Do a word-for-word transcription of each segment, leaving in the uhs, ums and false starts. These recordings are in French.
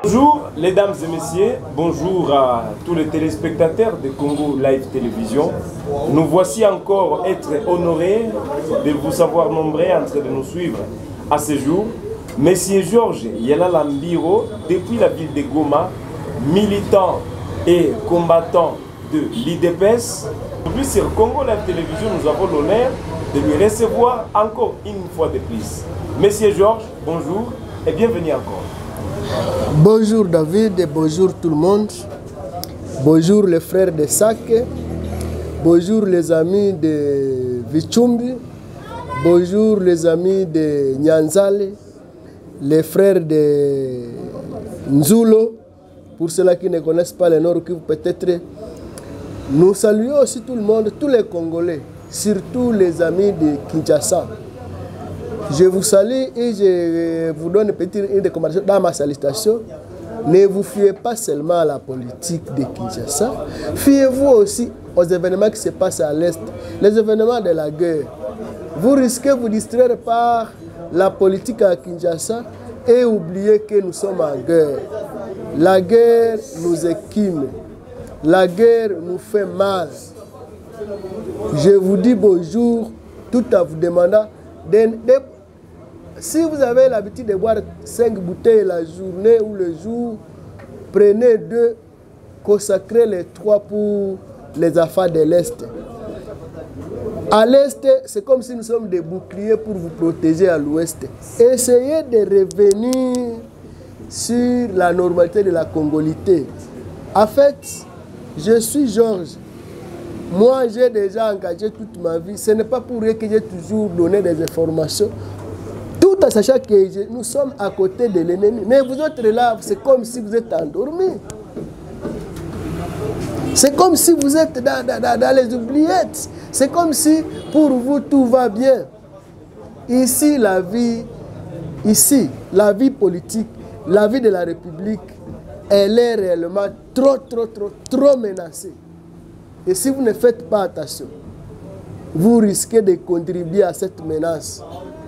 Bonjour mesdames et messieurs, bonjour à tous les téléspectateurs de Congo Live Télévision. Nous voici encore être honorés de vous savoir nombreux en train de nous suivre à ce jour. Monsieur Georges Yela Lambiro, depuis la ville de Goma, militant et combattant de l'I D P S. Aujourd'hui sur Congo Live Télévision, nous avons l'honneur de lui recevoir encore une fois de plus. Monsieur Georges, bonjour et bienvenue encore. Bonjour David et bonjour tout le monde. Bonjour les frères de Sake. Bonjour les amis de Vichumbi. Bonjour les amis de Nyanzale. Les frères de Nzulo. Pour ceux qui ne connaissent pas le Nord Kivu peut-être. Nous saluons aussi tout le monde, tous les Congolais, surtout les amis de Kinshasa. Je vous salue et je vous donne une petite recommandation dans ma salutation. Ne vous fiez pas seulement à la politique de Kinshasa, fiez-vous aussi aux événements qui se passent à l'Est, les événements de la guerre. Vous risquez de vous distraire par la politique à Kinshasa et oublier que nous sommes en guerre. La guerre nous équime, la guerre nous fait mal. Je vous dis bonjour tout en vous demandant de, de si vous avez l'habitude de boire cinq bouteilles la journée ou le jour, prenez deux, consacrez les trois pour les affaires de l'Est. À l'Est, c'est comme si nous sommes des boucliers pour vous protéger à l'Ouest. Essayez de revenir sur la normalité de la congolité. En fait, je suis Georges. Moi, j'ai déjà engagé toute ma vie. Ce n'est pas pour rien que j'ai toujours donné des informations. Tout en sachant que nous sommes à côté de l'ennemi. Mais vous autres là, c'est comme si vous êtes endormis. C'est comme si vous êtes dans, dans, dans les oubliettes. C'est comme si pour vous tout va bien. Ici, la vie, ici, la vie politique, la vie de la République, elle est réellement trop, trop, trop, trop menacée. Et si vous ne faites pas attention, vous risquez de contribuer à cette menace.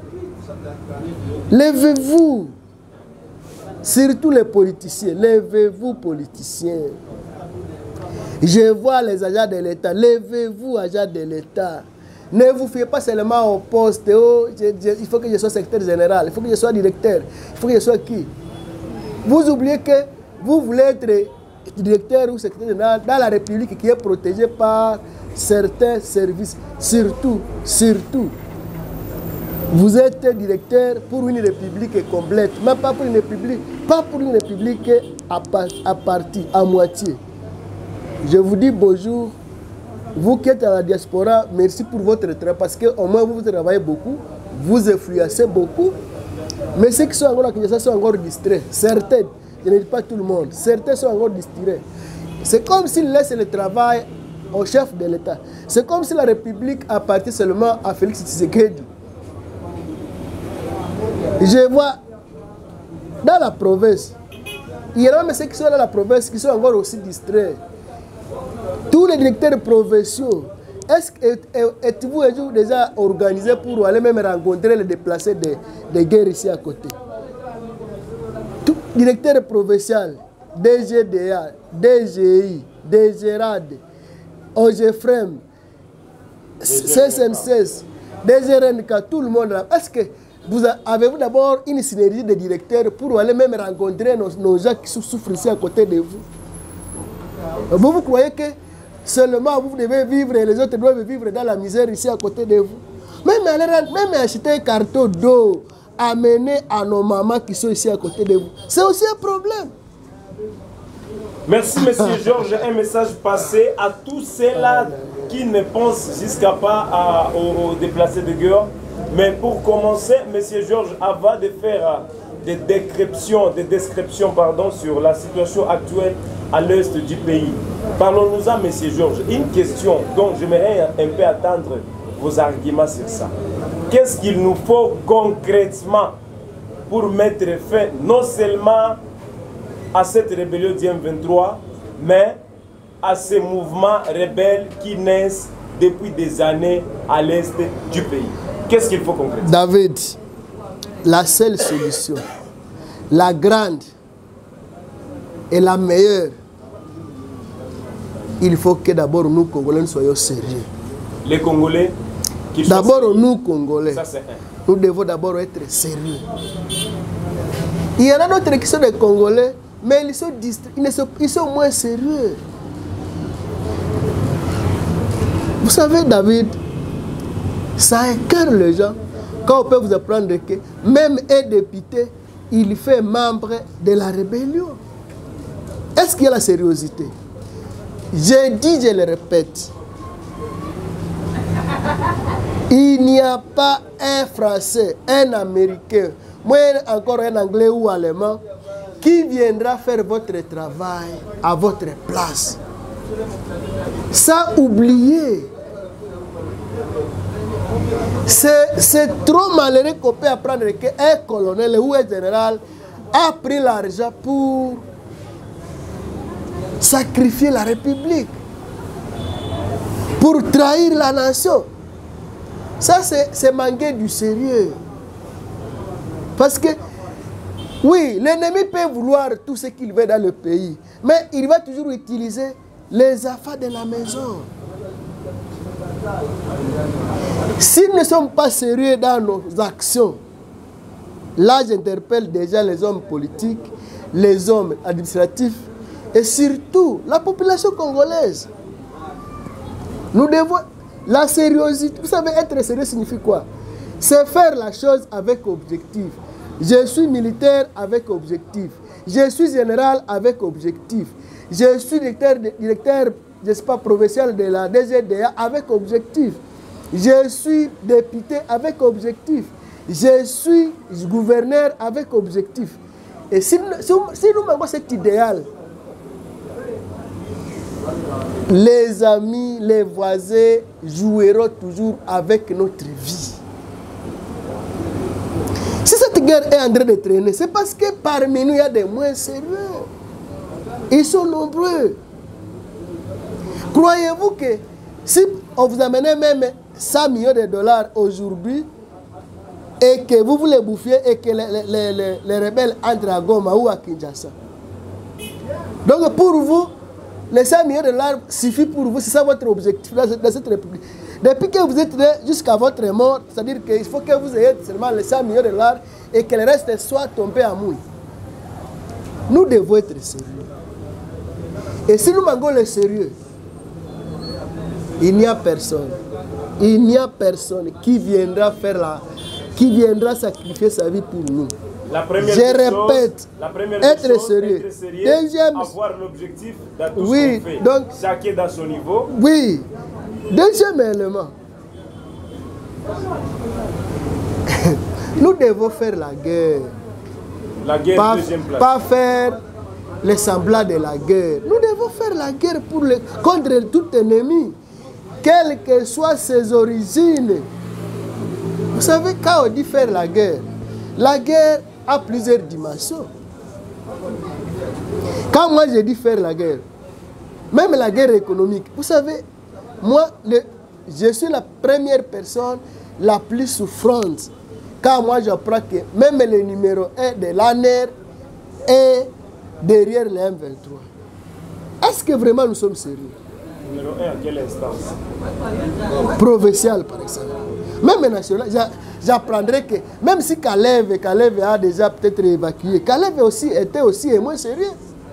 Levez-vous, surtout les politiciens, levez-vous politiciens. Je vois les agents de l'État, levez-vous agents de l'État. Ne vous fiez pas seulement au poste, oh, je, je, il faut que je sois secrétaire général, il faut que je sois directeur, il faut que je sois qui. Vous oubliez que vous voulez être directeur ou secrétaire général dans la République qui est protégée par certains services, surtout, surtout. Vous êtes directeur pour une république complète, mais pas pour une république, pas pour une république à, part, à partie, à moitié. Je vous dis bonjour, vous qui êtes à la diaspora, merci pour votre travail, parce qu'au moins vous travaillez beaucoup, vous influencez beaucoup, mais ceux qui sont encore à Kinshasa sont encore distraits, certains, je ne dis pas tout le monde, certains sont encore distraits. C'est comme s'ils laissent le travail au chef de l'État. C'est comme si la République appartient seulement à Félix Tshisekedi. Je vois dans la province, il y a même ceux qui sont dans la province qui sont encore aussi distraits. Tous les directeurs provinciaux, est-ce que êtes-vous un jour déjà organisé pour aller même rencontrer les déplacés de, de guerre ici à côté? Tout directeur provincial, D G D A, D G I, D G R A D, O G F R E M, C S N C S, D G R N K, tout le monde là. Est-ce que vous avez-vous d'abord une synergie de directeurs pour aller même rencontrer nos, nos gens qui souffrent ici à côté de vous? Vous, vous croyez que seulement vous devez vivre et les autres doivent vivre dans la misère ici à côté de vous? Même, même acheter un carton d'eau, amener à nos mamans qui sont ici à côté de vous, c'est aussi un problème. Merci, monsieur Georges. Un message passé à tous ceux-là qui ne pensent jusqu'à pas à, aux, aux déplacés de guerre. Mais pour commencer, monsieur Georges, avant de faire des descriptions, des descriptions pardon, sur la situation actuelle à l'est du pays, parlons-nous-en, monsieur Georges. Une question, donc j'aimerais un peu attendre vos arguments sur ça. Qu'est-ce qu'il nous faut concrètement pour mettre fin non seulement à cette rébellion du M vingt-trois, mais à ces mouvements rebelles qui naissent depuis des années à l'est du pays? Qu'est-ce qu'il faut concrètement? David, la seule solution, la grande, est la meilleure, il faut que d'abord nous, Congolais, nous soyons sérieux. Les Congolais qui sont D'abord, nous, Congolais, ça, c'est un. nous devons d'abord être sérieux. Il y en a d'autres qui sont des Congolais, mais ils sont, distraits, ils sont, ils sont moins sérieux. Vous savez, David, ça écœure les gens quand on peut vous apprendre que même un député, il fait membre de la rébellion. Est-ce qu'il y a la sérieuxité? J'ai dit, je le répète, il n'y a pas un Français, un Américain, moi encore un Anglais ou Allemand, qui viendra faire votre travail à votre place. Ça, oubliez. C'est trop malheureux qu'on peut apprendre qu'un colonel ou un général a pris l'argent pour sacrifier la République, pour trahir la nation. Ça, c'est manquer du sérieux. Parce que, oui, l'ennemi peut vouloir tout ce qu'il veut dans le pays, mais il va toujours utiliser les affaires de la maison. Si nous ne sommes pas sérieux dans nos actions, là j'interpelle déjà les hommes politiques, les hommes administratifs et surtout la population congolaise. Nous devons... La sérieuxité, vous savez, être sérieux signifie quoi? C'est faire la chose avec objectif. Je suis militaire avec objectif. Je suis général avec objectif. Je suis directeur, directeur je ne sais pas, provincial de la D G D A avec objectif. Je suis député avec objectif. Je suis gouverneur avec objectif. Et si, si, si nous avons cet idéal, les amis, les voisins joueront toujours avec notre vie. Si cette guerre est en train de traîner, c'est parce que parmi nous, il y a des moins sérieux. Ils sont nombreux. Croyez-vous que si on vous amenait même cent millions de dollars aujourd'hui et que vous voulez bouffer et que les, les, les, les rebelles entrent à Goma ou à Kinshasa. Donc pour vous, les cent millions de dollars suffit pour vous, c'est ça votre objectif dans cette, dans cette république. Depuis que vous êtes né jusqu'à votre mort, c'est-à-dire qu'il faut que vous ayez seulement les cent millions de dollars et que le reste soit tombé à mouille. Nous devons être sérieux. Et si nous manquons le sérieux, il n'y a personne, il n'y a personne qui viendra faire la, qui viendra sacrifier sa vie pour nous. La première Je répète, chose, la première être, chose, sérieux. être sérieux, Deuxième, avoir l'objectif dans tout oui, ce qu'on fait. donc, chacun dans son niveau. Oui. Deuxième élément, nous devons faire la guerre. La guerre, pas, deuxième place. Pas faire les semblants de la guerre. Nous devons faire la guerre pour le, contre tout ennemi, quelles que soient ses origines. Vous savez, quand on dit faire la guerre, la guerre a plusieurs dimensions. Quand moi je dis faire la guerre, même la guerre économique, vous savez, moi, le, je suis la première personne la plus souffrante. Quand moi j'apprends que même le numéro un de l'A N E R est derrière le M vingt-trois. Est-ce que vraiment nous sommes sérieux? Numéro un, à quelle instance? Provincial, par exemple. Même national, j'apprendrai que même si Kalev, Kalev a déjà peut-être évacué, Kalev aussi était aussi moins sérieux.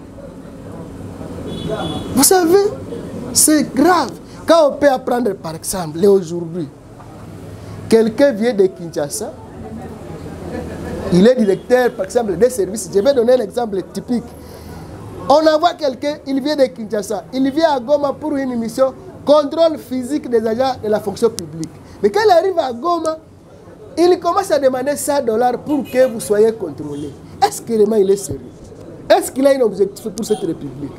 Vous savez, c'est grave. Quand on peut apprendre, par exemple, aujourd'hui, quelqu'un vient de Kinshasa, il est directeur, par exemple, des services. Je vais donner un exemple typique. On envoie quelqu'un, il vient de Kinshasa, il vient à Goma pour une mission, contrôle physique des agents de la fonction publique. Mais quand il arrive à Goma, il commence à demander cent dollars pour que vous soyez contrôlé. Est-ce que vraiment il est sérieux? Est-ce qu'il a un objectif pour cette république?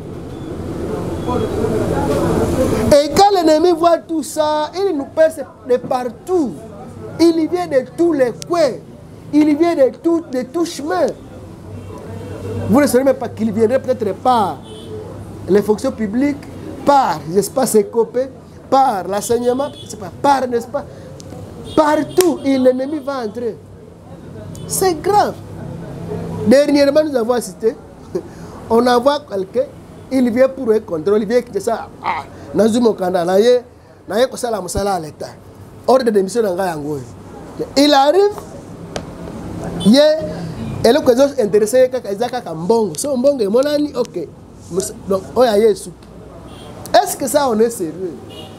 Et quand l'ennemi voit tout ça, il nous perce de partout. Il vient de tous les coins. Il vient de tout, de tout chemin. Vous ne savez même pas qu'il viendrait peut-être par les fonctions publiques, par, n'est-ce pas, ses copains, par l'enseignement, par, n'est-ce pas, partout, l'ennemi va entrer. C'est grave. Dernièrement, nous avons assisté on envoie quelqu'un, il vient pour un contrôle, il vient quitter ça. Ah, Nazuma Kanda, naye, naye ko sala musala à l'État. Ordre de démission d'Anga Yangoy. Il arrive, il et le question intéressé kaka izaka kambongo. So mbongo monani, ok. Donc, oya yesu. Est-ce que ça on est sérieux?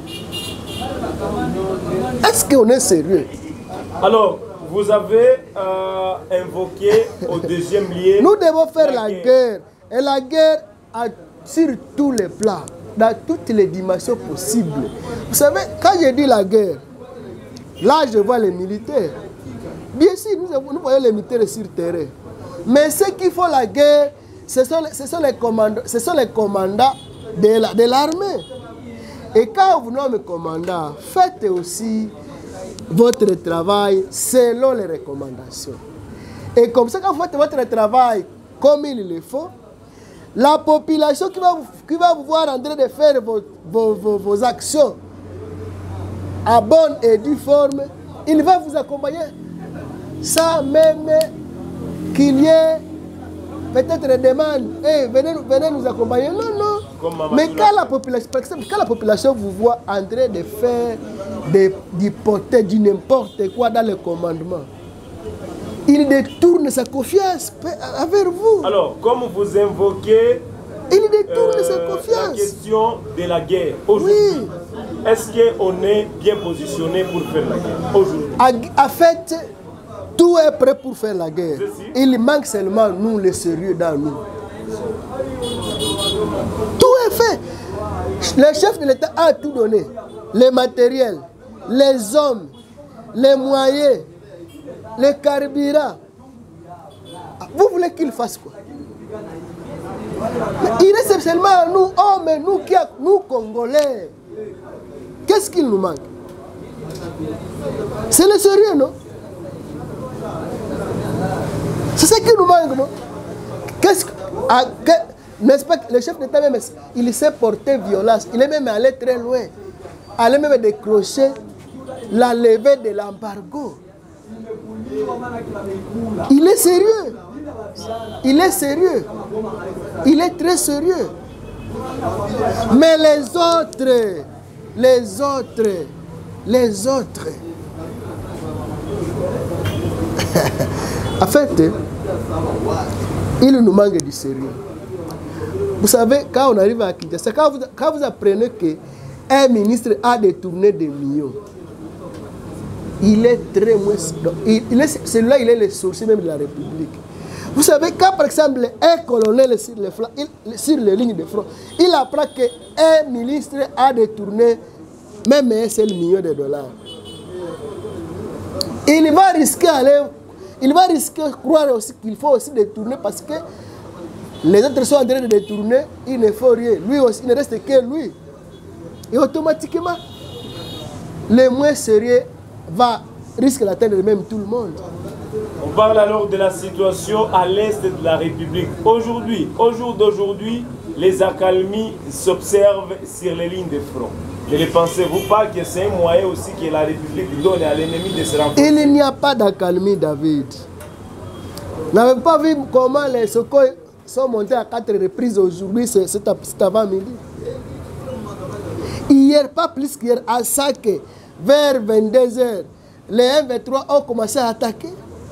Est-ce qu'on est sérieux? Alors, vous avez euh, invoqué au deuxième lieu. Nous devons faire la, la guerre. guerre. Et la guerre a, sur tous les plans, dans toutes les dimensions possibles. Vous savez, quand je dis la guerre, là je vois les militaires. Bien sûr, nous, nous voyons les militaires sur le terrain. Mais ceux qui font la guerre, ce sont, ce sont les commandants, ce sont les commandants de la, de l'armée. Et quand vous nommez commandant, faites aussi votre travail selon les recommandations. Et comme ça, quand vous faites votre travail comme il le faut, la population qui va vous, qui va vous voir en train de faire vos, vos, vos, vos actions à bonne et due forme, il va vous accompagner sans même qu'il y ait peut-être des demandes. Hey, venez, venez nous accompagner. Non, non. Mais quand la population, par exemple, quand la population vous voit en train de faire des hypothèses, du n'importe quoi dans le commandement, il détourne sa confiance envers vous. Alors, comme vous invoquez il détourne euh, sa confiance. La question de la guerre aujourd'hui, oui. Est-ce qu'on est bien positionné pour faire la guerre aujourd'hui? En fait, tout est prêt pour faire la guerre. Il manque seulement nous, le sérieux dans nous. Tout est fait. Le chef de l'État a tout donné. Les matériels, les hommes, les moyens, les carburants. Vous voulez qu'il fasse quoi? Il est seulement nous, hommes, nous, qui a, nous Congolais. Qu'est-ce qu'il nous manque? C'est le sérieux, non? C'est ce qui nous manque, non? Qu'est-ce que... N'est-ce pas que le chef d'État même, il s'est porté violence. Il est même allé très loin. Allé même décrocher la levée de l'embargo. Il est sérieux. Il est sérieux. Il est très sérieux. Mais les autres, les autres, les autres, en fait, il nous manque du sérieux. Vous savez, quand on arrive à Kinshasa, quand vous, quand vous apprenez qu'un ministre a détourné des millions, il est très moins... Celui-là, il est le sorcier même de la République. Vous savez, quand par exemple un colonel sur les, flancs, il, sur les lignes de front, il apprend qu'un ministre a détourné même un seul million de dollars. Il va risquer aller, il va risquer croire aussi qu'il faut aussi détourner parce que les autres sont en train de détourner, il ne faut rien. Lui aussi, il ne reste que lui. Et automatiquement, le moins sérieux va risquer d'atteindre même tout le monde. On parle alors de la situation à l'est de la République. Aujourd'hui, au jour d'aujourd'hui, les accalmies s'observent sur les lignes de front. Et ne pensez-vous pas que c'est un moyen aussi que la République donne à l'ennemi de se renforcer? Il n'y a pas d'accalmie, David. Vous n'avez pas vu comment les secours sont montés à quatre reprises aujourd'hui, c'est avant-midi. Hier, pas plus qu'hier, à Sake, vers vingt-deux heures, les M vingt-trois ont commencé à attaquer.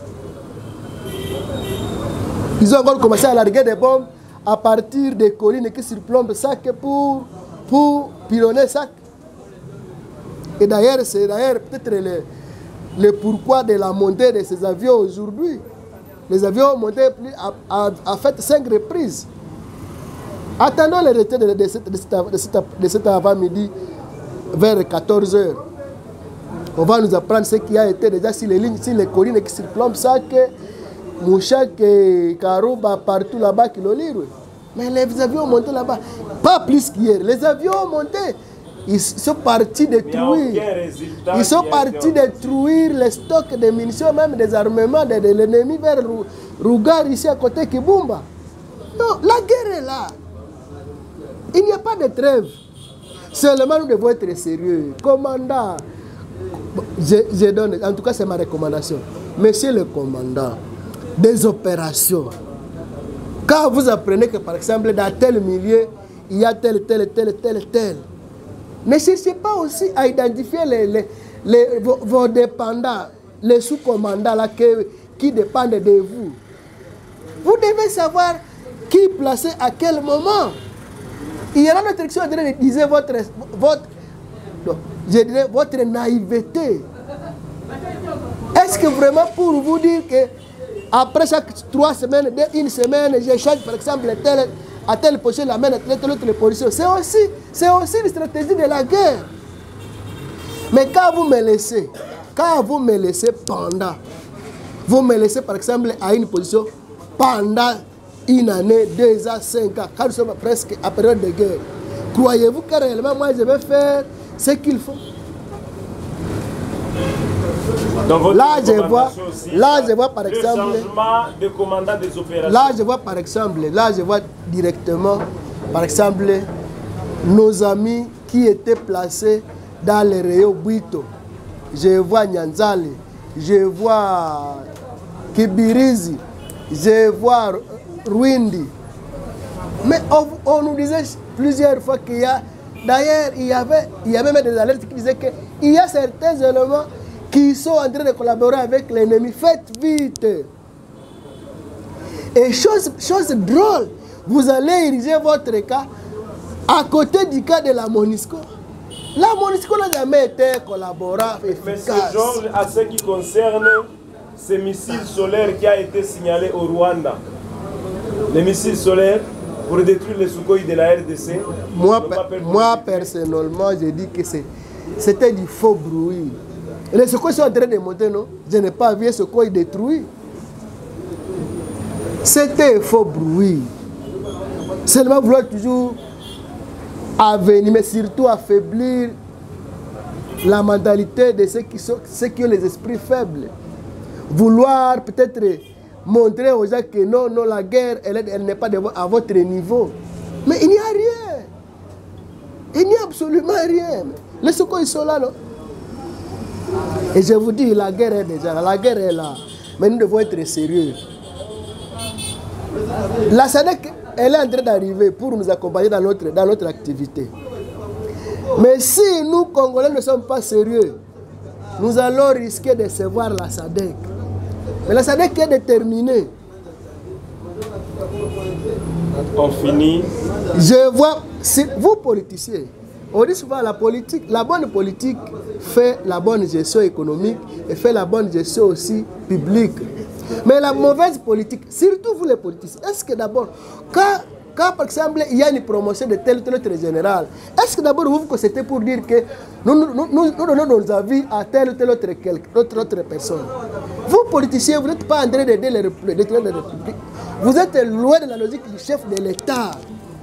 Ils ont encore commencé à larguer des bombes à partir des collines qui surplombent Sake pour, pour pilonner Sake. Et d'ailleurs, c'est d'ailleurs peut-être le, le pourquoi de la montée de ces avions aujourd'hui. Les avions ont monté plus, à, à, à fait cinq reprises. Attendons le retrait de, de, cette, de, cette, de cet avant-midi vers quatorze heures. On va nous apprendre ce qui a été déjà sur les lignes, sur les collines qui surplombent Sake, Mouchak, Karouba, partout là-bas qui l'ont livré. Mais les avions ont monté là-bas. Pas plus qu'hier. Les avions ont monté. Ils sont partis détruire. Ils sont partis détruire les stocks de munitions, même des armements de, de l'ennemi vers Rougar, ici à côté Kibumba. Non, la guerre est là. Il n'y a pas de trêve. Seulement, nous devons être sérieux. Commandant, je, je donne, en tout cas, c'est ma recommandation. Monsieur le commandant des opérations, Quand vous apprenez que, par exemple, dans tel milieu, il y a tel, tel, tel, tel, tel, ne cherchez pas aussi à identifier les, les, les, vos, vos dépendants, les sous-commandants là, qui, qui dépendent de vous. Vous devez savoir qui placer à quel moment. Il y a notre élection, je disais votre, votre, non, je dirais votre naïveté. Est-ce que vraiment pour vous dire que après chaque trois semaines, une semaine, je change par exemple tel, à telle position, la mène à telle autre position. C'est aussi, c'est aussi une stratégie de la guerre. Mais quand vous me laissez, quand vous me laissez pendant, vous me laissez par exemple à une position pendant une année, deux ans, cinq ans, quand nous sommes presque à période de guerre, croyez-vous que réellement moi je vais faire ce qu'il faut? Là je, vois, aussi, là, je vois par exemple, changement de commandant des opérations. Là, je vois par exemple, là, je vois directement, par exemple, nos amis qui étaient placés dans les rayons Buito. Je vois Nyanzale, je vois Kibirizi, je vois Rwindi. Mais on, on nous disait plusieurs fois qu'il y a, d'ailleurs, il y avait, il y avait même des alertes qui disaient qu'il y a certains éléments qui sont en train de collaborer avec l'ennemi. Faites vite. Et chose, chose drôle, vous allez ériger votre cas à côté du cas de la MONUSCO. La MONUSCO n'a jamais été collaborant efficace. Monsieur Georges, à ce qui concerne ces missiles solaires qui a été signalé au Rwanda, les missiles solaires pour détruire les Sukhoi de la R D C. Moi, moi personnellement, je dis que c'était du faux bruit. Les Sukhoi sont en train de monter, non? Je n'ai pas vu ce Sukhoi détruit. C'était un faux bruit. Seulement vouloir toujours avenir, mais surtout affaiblir la mentalité de ceux qui, sont, ceux qui ont les esprits faibles. Vouloir peut-être montrer aux gens que non, non, la guerre, elle, elle n'est pas de, à votre niveau. Mais il n'y a rien. Il n'y a absolument rien. Les Sukhoi sont là, non? Et je vous dis, la guerre est déjà là. La guerre est là. Mais nous devons être sérieux. La SADC, elle est en train d'arriver pour nous accompagner dans notre, dans notre activité. Mais si nous, Congolais, ne sommes pas sérieux, nous allons risquer de se voir la SADC. Mais la SADC est déterminée. On finit. Je vois, si vous politiciens, on dit souvent la politique, la bonne politique fait la bonne gestion économique et fait la bonne gestion aussi publique. Mais la mauvaise politique, surtout vous les politiciens, est-ce que d'abord, quand, quand par exemple il y a une promotion de tel ou tel autre général, est-ce que d'abord vous vous constatez pour dire que nous, nous, nous, nous donnons nos avis à tel ou tel autre, autre, autre personne? Vous politiciens, vous n'êtes pas en train d'aider les Républiques. Vous êtes loin de la logique du chef de l'État.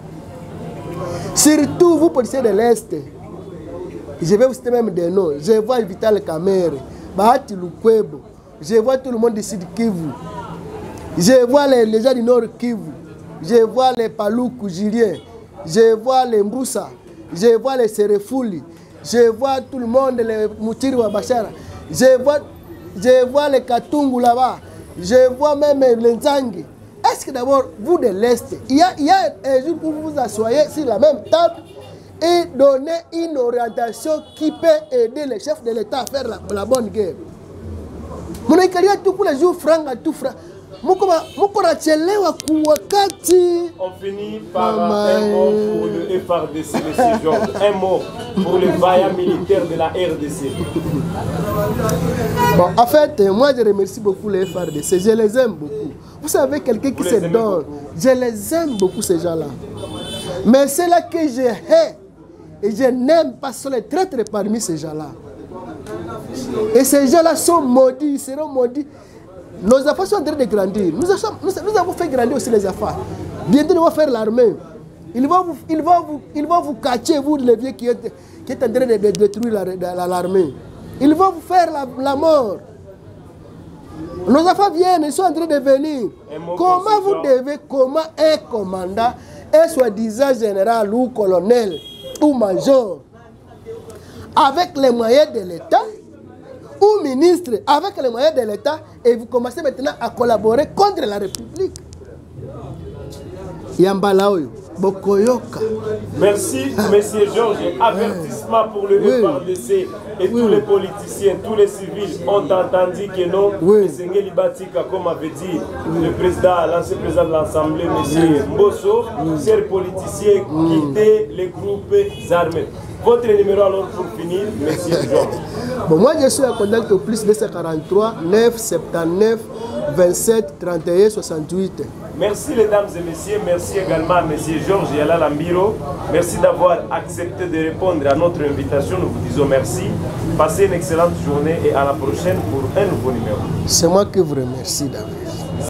Surtout vous politiciens de l'Est. Je vais vous citer même des noms. Je vois Vital Kamerhe, Bahati Lukwebo. Je vois tout le monde du Sud Kivu. Je vois les, les gens du Nord Kivu. Je vois les Paloukou Julien. Je vois les Mboussa. Je vois les Serefuli. Je vois tout le monde, les Moutiri Wabachara. Je vois, je vois les Katungu là-bas. Je vois même les Nzangi. Est-ce que d'abord, vous de l'Est, il y, a, il y a un jour où vous vous asseyez sur la même table et donner une orientation qui peut aider les chefs de l'État à faire la, la bonne guerre? On finit par un mot pour le F R D C, M. Georges. Un mot pour le vaillant militaire de la R D C. Bon, en fait, moi je remercie beaucoup les F R D C. Je les aime beaucoup. Vous savez, quelqu'un qui se donne, beaucoup. Je les aime beaucoup ces gens-là. Mais c'est là que je hais et je n'aime pas, ce sont les traîtres parmi ces gens-là. Et ces gens-là sont maudits, ils seront maudits. Nos affaires sont en train de grandir. Nous, avons, nous, nous avons fait grandir aussi les affaires. Bientôt, nous allons faire l'armée. Ils vont vous, ils vont vous, ils vont vous cacher, vous, les vieux qui êtes, qui êtes en train de, de détruire l'armée. La, la, ils vont vous faire la, la mort. Nos affaires viennent, ils sont en train de venir. Comment vous devez, comment un commandant, un soi-disant général ou colonel ou major, avec les moyens de l'État, ou ministre avec les moyens de l'État, et vous commencez maintenant à collaborer contre la République. Yambala oyo bokoyoka. Merci, Monsieur Georges. Avertissement pour le Oui. F A R D C et Oui. tous les politiciens, tous les civils ont entendu que non, Oui. Sengeli Batika, comme avait dit le président, l'ancien président de l'Assemblée, M. Mbosso, chers politiciens, quittez les groupes armés. Votre numéro alors pour finir, Monsieur Georges. Bon, moi je suis à contact au plus deux cent quarante-trois neuf cent soixante-dix-neuf vingt-sept trente et un soixante-huit. Merci mesdames et messieurs, merci également à M. Georges Yala Lambiro. Merci d'avoir accepté de répondre à notre invitation. Nous vous disons merci. Passez une excellente journée et à la prochaine pour un nouveau numéro. C'est moi qui vous remercie, David.